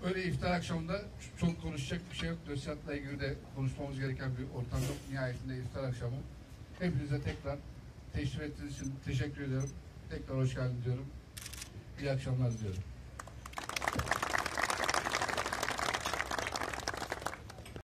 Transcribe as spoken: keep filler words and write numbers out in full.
Öyle iftar akşamında çok konuşacak bir şey yok. DÖSİAD'la ilgili de konuşmamız gereken bir ortam yok. Nihayetinde iftar akşamı. Hepinize tekrar teşrif ettiğiniz için teşekkür ediyorum. Tekrar hoş geldin diyorum. İyi akşamlar diliyorum.